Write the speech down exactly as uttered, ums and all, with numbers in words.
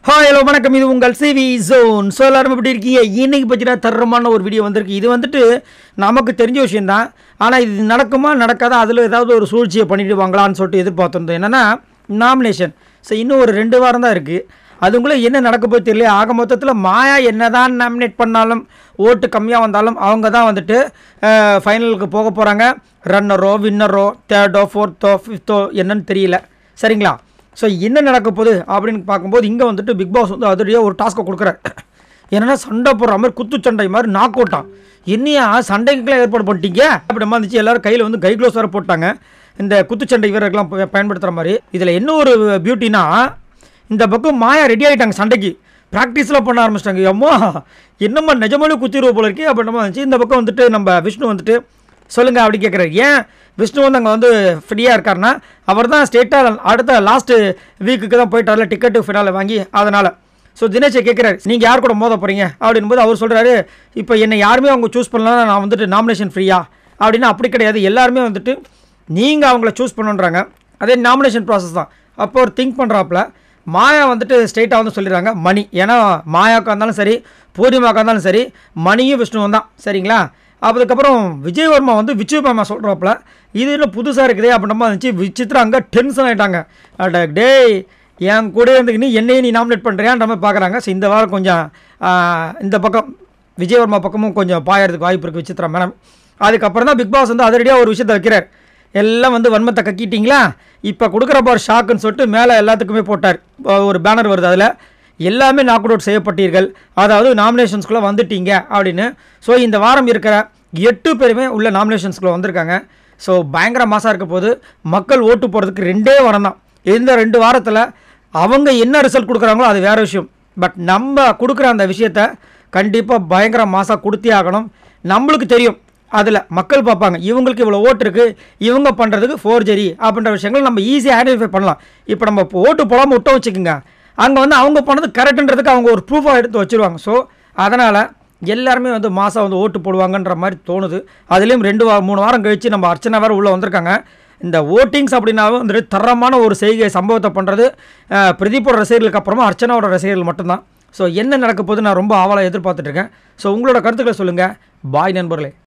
Hi hello வணக்கம். இது உங்கள் சிவி ஜோன். ஸோ எல்லாரும் எப்படி இருக்கீங்க? இன்றைக்கி பார்த்தீங்கன்னா தரமான ஒரு வீடியோ வந்திருக்கு. இது வந்துட்டு நமக்கு தெரிஞ்ச விஷயந்தான். ஆனால் இது நடக்குமா நடக்காதா, அதில் ஏதாவது ஒரு சூழ்ச்சியை பண்ணிவிடுவாங்களான்னு சொல்லிட்டு எதிர்பார்த்துருந்தோம். என்னென்னா நாமினேஷன். ஸோ இன்னும் ஒரு ரெண்டு வாரம் தான் இருக்குது. அதுக்குள்ளே என்ன நடக்க போய் தெரியல. ஆக மொத்தத்தில் மாயா என்ன தான் நாமினேட் பண்ணாலும், ஓட்டு கம்மியாக வந்தாலும் அவங்க தான் வந்துட்டு ஃபைனலுக்கு போக போகிறாங்க. ரன்னரோ வின்னரோ தேர்டோ ஃபோர்த்தோ ஃபிஃப்த்தோ என்னன்னு தெரியல. சரிங்களா? ஸோ என்ன நடக்க போகுது அப்படின்னு பார்க்கும்போது இங்கே வந்துட்டு பிக் பாஸ் வந்து அதோடைய ஒரு டாஸ்க்கை கொடுக்குறாரு. என்னென்னா சண்டை போடுற மாதிரி குத்து சண்டை மாதிரி நாக் அவுட்டான். என்னையா சண்டைக்கெல்லாம் ஏற்பாடு பண்ணிட்டீங்க அப்படிமா இருந்துச்சு. எல்லோரும் கையில் வந்து கை க்ளோஸ் வேறு போட்டாங்க, இந்த குத்துச்சண்டை வீரர்கள்லாம் பயன்படுத்துகிற மாதிரி. இதில் என்ன ஒரு பியூட்டினா, இந்த பக்கம் மாயா ரெடி ஆகிட்டாங்க சண்டைக்கு, ப்ராக்டிஸ்லாம் பண்ண ஆரம்பிச்சிட்டாங்க. அம்மா என்னம்மா நிஜமாலே குத்திடுவோம் போல இருக்கே அப்படிமா இருந்துச்சு. இந்த பக்கம் வந்துட்டு நம்ம விஷ்ணு வந்துட்டு சொல்லுங்கள் அப்படி கேட்குறாரு. ஏன் விஷ்ணு வந்து அங்கே வந்து ஃப்ரீயாக இருக்காருன்னா, அவர் தான் ஸ்டேட்டாக அடுத்த லாஸ்ட்டு வீக்குக்கு தான் போயிட்டார்ல டிக்கெட்டு ஃபினால வாங்கி, அதனால். ஸோ தினேஷை கேட்குறாரு, நீங்கள் யார் கூட மோத போகிறீங்க அப்படின்போது அவர் சொல்கிறாரு, இப்போ என்னை யாருமே அவங்க சூஸ் பண்ணலாம், நான் வந்துட்டு நாமினேஷன் ஃப்ரீயா அப்படின்னா அப்படி கிடையாது, எல்லாருமே வந்துட்டு நீங்கள் அவங்கள சூஸ் பண்ணுன்றாங்க. அதே நாமினேஷன் ப்ராசஸ் தான். அப்போ ஒரு திங்க் பண்ணுறாப்புல மாயா வந்துட்டு ஸ்ட்ரெயிட்டாக வந்து சொல்லிடுறாங்க மணி. ஏன்னா மாயாவுக்கு இருந்தாலும் சரி, பூர்ணிமாவுக்கு இருந்தாலும் சரி, மணியும் விஷ்ணுவும் தான். சரிங்களா? அதுக்கப்புறம் விஜயவர்மா வந்து விஜய் மாமா சொல்கிறாப்புல, இது இன்னும் புதுசாக இருக்குதே அப்படின்ற இருந்துச்சு. விசித்ரா அங்கே டென்ஷன் ஆகிட்டாங்க. அட டேய், என் கூட இருந்துக்கு நீ என்னையும் நீ நாமினேட் பண்ணுறியான்ற மாதிரி பார்க்குறாங்க. ஸோ இந்த வாரம் கொஞ்சம் இந்த பக்கம் விஜயவர்மா பக்கமும் கொஞ்சம் பாயறதுக்கு வாய்ப்பு இருக்குது விசித்ரா மேடம். அதுக்கப்புறம் தான் பிக் பாஸ் வந்து அதிரடியாக ஒரு விஷயத்தை வைக்கிறார். எல்லாம் வந்து வன்மத்தை கக்கிட்டீங்களா, இப்போ கொடுக்குறப்ப ஒரு ஷாக்குன்னு சொல்லிட்டு மேலே எல்லாத்துக்குமே போட்டார். ஒரு பேனர் வருது, அதில் எல்லாமே நாக் அவுட் செய்யப்பட்டீர்கள், அதாவது நாமினேஷன்ஸ்குள்ளே வந்துட்டீங்க அப்படின்னு. ஸோ இந்த வாரம் இருக்கிற எட்டு பேருமே உள்ள நாமினேஷன்ஸ்குள்ளே வந்திருக்காங்க. ஸோ பயங்கர மாசாக இருக்க போது. மக்கள் ஓட்டு போகிறதுக்கு ரெண்டே வாரம் தான். இந்த ரெண்டு வாரத்தில் அவங்க என்ன ரிசல்ட் கொடுக்குறாங்களோ அது வேறு விஷயம். பட் நம்ம கொடுக்குற அந்த விஷயத்த கண்டிப்பாக பயங்கர மாசாக கொடுத்தே ஆகணும். நம்மளுக்கு தெரியும், அதில் மக்கள் பார்ப்பாங்க, இவங்களுக்கு இவ்வளோ ஓட்டு இருக்குது, இவங்க பண்ணுறதுக்கு ஃபோர்ஜரி அப்படின்ற விஷயங்கள் நம்ம ஈஸியாக ஐடென்டிஃபை பண்ணலாம். இப்போ நம்ம இப்போ ஓட்டு போடாமல் விட்டோம் வச்சுக்கோங்க, அங்கே வந்து அவங்க பண்ணது கரெக்டுன்றதுக்கு அவங்க ஒரு ப்ரூஃபாக எடுத்து வச்சுருவாங்க. ஸோ அதனால் எல்லாருமே வந்து மாதம் வந்து ஓட்டு போடுவாங்கன்ற மாதிரி தோணுது. அதுலேயும் ரெண்டு வாரம் மூணு வாரம் கழித்து நம்ம அர்ச்சனா வேறு உள்ளே வந்திருக்காங்க. இந்த ஓட்டிங்ஸ் அப்படின்னாவே வந்துட்டு தரமான ஒரு செய்கை சம்பவத்தை பண்ணுறது பிரதீப்போட ரசிகர்களுக்கு அப்புறமா அர்ச்சனாவோட ரசிகர்கள் மட்டும்தான். ஸோ என்ன நடக்க போது நான் ரொம்ப ஆவலாக எதிர்பார்த்துட்ருக்கேன். ஸோ உங்களோட கருத்துக்களை சொல்லுங்கள். பாய் நண்பர்களே.